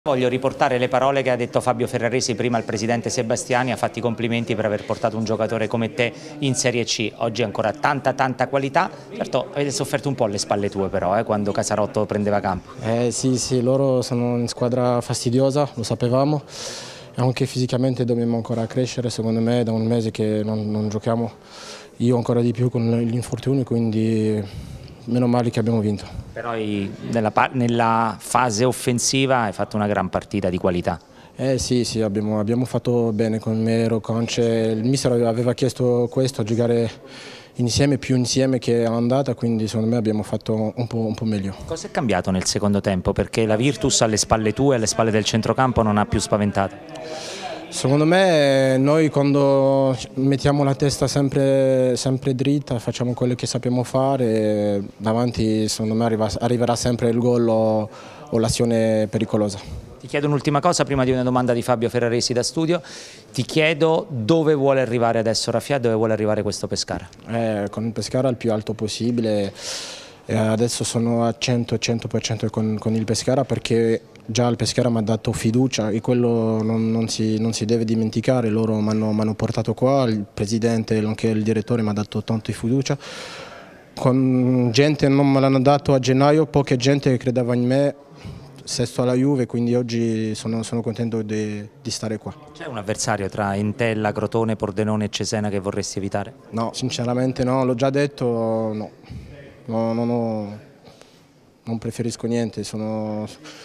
Voglio riportare le parole che ha detto Fabio Ferraresi prima al presidente Sebastiani. Ha fatto i complimenti per aver portato un giocatore come te in Serie C. Oggi ancora tanta qualità. Certo, avete sofferto un po' alle spalle tue però, quando Casarotto prendeva campo. Sì, loro sono una squadra fastidiosa, lo sapevamo. Anche fisicamente dobbiamo ancora crescere, secondo me da un mese che non giochiamo, io ancora di più con gli infortuni, quindi meno male che abbiamo vinto. Però nella fase offensiva hai fatto una gran partita di qualità. Sì, abbiamo fatto bene con Mero, Conce. Il mister aveva chiesto questo, a giocare insieme, più insieme che all'andata, quindi secondo me abbiamo fatto un po' meglio. Cosa è cambiato nel secondo tempo? Perché la Virtus alle spalle tue, alle spalle del centrocampo non ha più spaventato. Secondo me noi quando mettiamo la testa sempre dritta, facciamo quello che sappiamo fare, davanti secondo me arriverà sempre il gol o l'azione pericolosa. Ti chiedo un'ultima cosa prima di una domanda di Fabio Ferraresi da studio. Ti chiedo dove vuole arrivare adesso Raffià, dove vuole arrivare questo Pescara? Con il Pescara il più alto possibile. Adesso sono a 100% con il Pescara perché già il Pescara mi ha dato fiducia e quello non si deve dimenticare. Loro mi hanno portato qua, il presidente e anche il direttore mi ha dato tanto di fiducia. Con gente non me l'hanno dato a gennaio, poca gente credeva in me, sesto alla Juve, quindi oggi sono contento di stare qua. C'è un avversario tra Entella, Crotone, Pordenone e Cesena che vorresti evitare? No, sinceramente no, l'ho già detto, no. Non preferisco niente, ho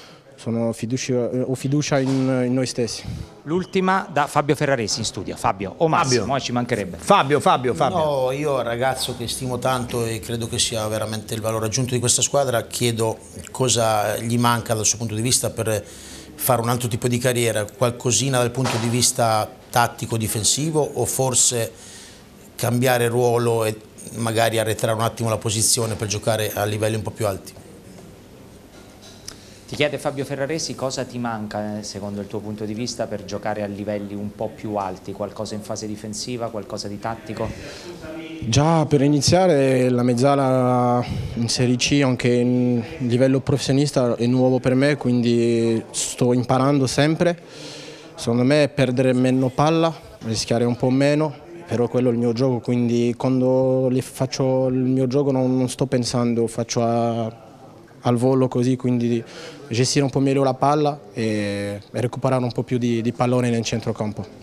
fiducia in noi stessi. L'ultima da Fabio Ferraresi in studio. Fabio, o Massimo, ci mancherebbe. Fabio. No, io ragazzo che stimo tanto e credo che sia veramente il valore aggiunto di questa squadra, chiedo cosa gli manca dal suo punto di vista per fare un altro tipo di carriera, qualcosina dal punto di vista tattico-difensivo o forse cambiare ruolo e magari arretrare un attimo la posizione per giocare a livelli un po' più alti. Ti chiede Fabio Ferraresi cosa ti manca secondo il tuo punto di vista per giocare a livelli un po' più alti, qualcosa in fase difensiva, qualcosa di tattico? Già per iniziare la mezzala in Serie C anche in livello professionista è nuovo per me, quindi sto imparando sempre. Secondo me perdere meno palla, rischiare un po' meno. Però quello è il mio gioco, quindi quando faccio il mio gioco non sto pensando, faccio al volo così, quindi gestire un po' meglio la palla e recuperare un po' più di pallone nel centrocampo.